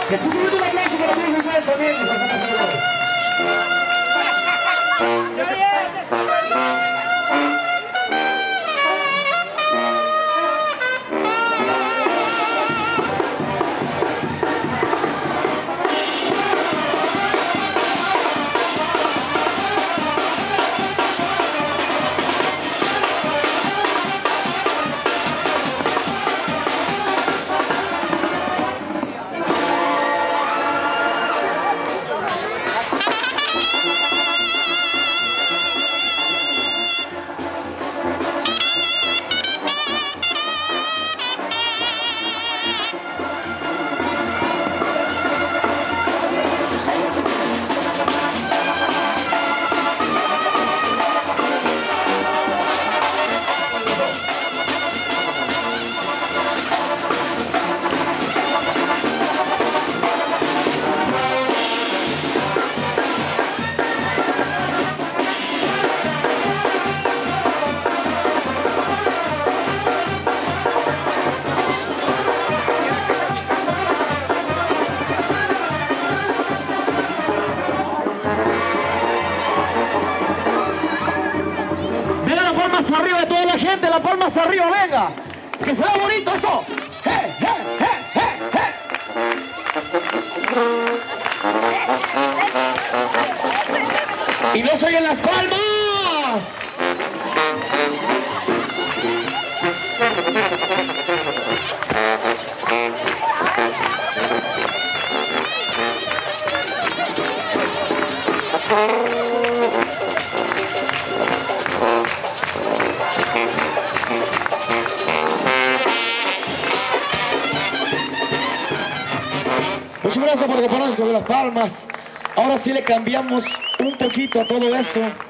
Que tú tienes un aplauso para ti, Miguel, también. Arriba de toda la gente, las palmas arriba, venga, que se vea bonito eso. ¡Hey, hey, hey, hey, hey! Y no se oyen las palmas. Muchas gracias por acompañarnos con las palmas. Ahora sí le cambiamos un poquito a todo eso.